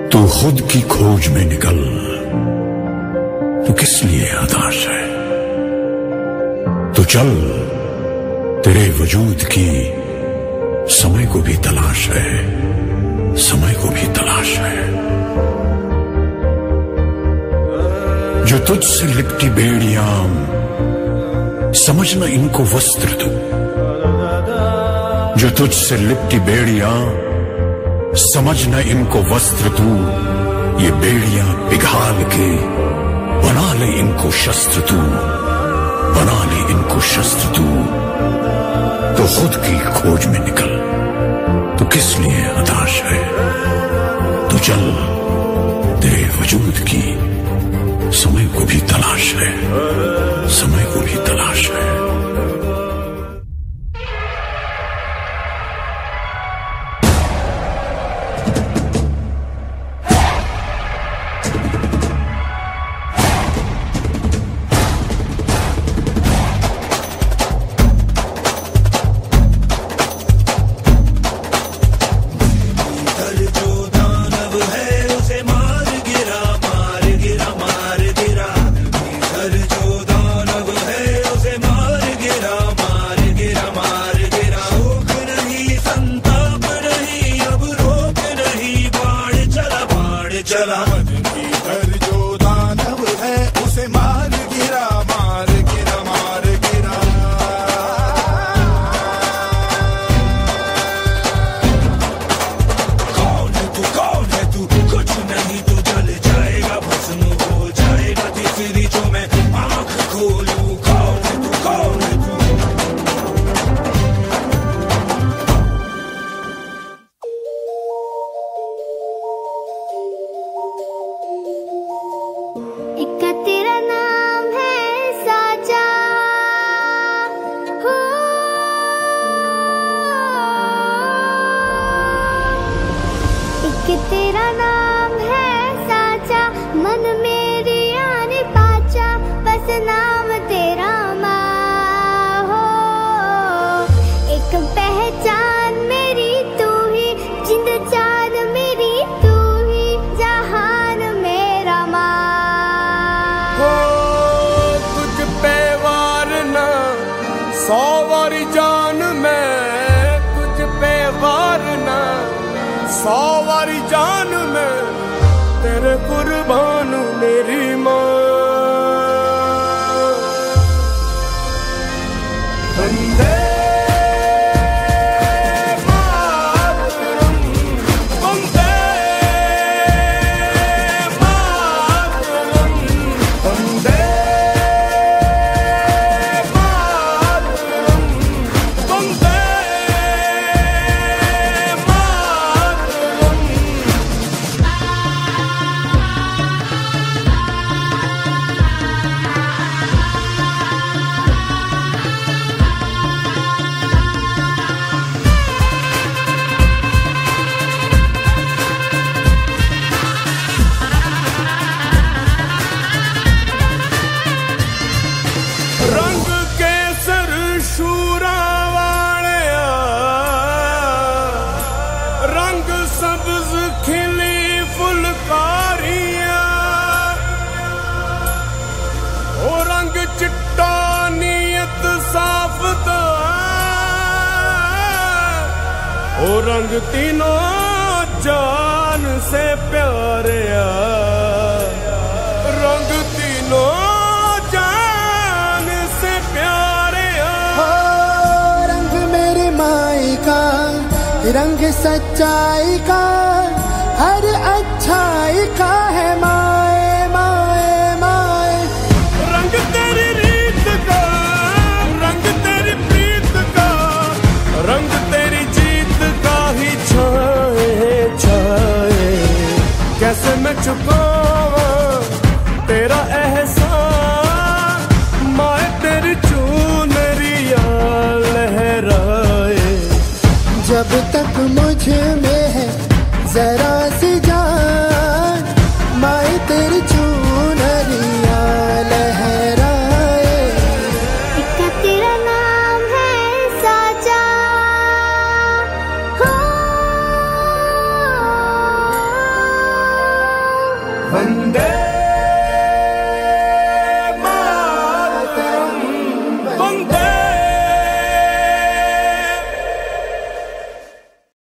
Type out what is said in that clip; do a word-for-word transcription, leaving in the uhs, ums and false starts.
तू खुद की खोज में निकल, तू किस लिए हताश है। तो चल, तेरे वजूद की समय को भी तलाश है, समय को भी तलाश है। जो तुझसे लिपटी बेड़ियां, समझना इनको वस्त्र तू। जो तुझसे लिपटी बेड़ियां, समझना इनको वस्त्र तू। ये बेड़ियां पिघाल के बना ले इनको शस्त्र तू, बना ले इनको शस्त्र तू। तो खुद की खोज में निकल, तो किस लिए हताश है। तो चल, तेरे वजूद की समय को भी तलाश है, समय को भी तलाश है। रंग तीनों जान से प्यारे, रंग तीनों जान से प्यारे। हो रंग मेरी माई का, रंग सच्चाई का, हर अच्छाई का है माए माए माए। रंग तेरी रीत का, रंग तेरी प्रीत का, रंग तेरी ही छाए छाए। कैसे मैं छुपावा तेरा एहसान, माए तेरी चुनरिया लहराए। जब तक मुझ में है जरा सी जान, माए तेरी चुनरिया लहराए। इक्का तेरा नाम है साजा, हो वंदे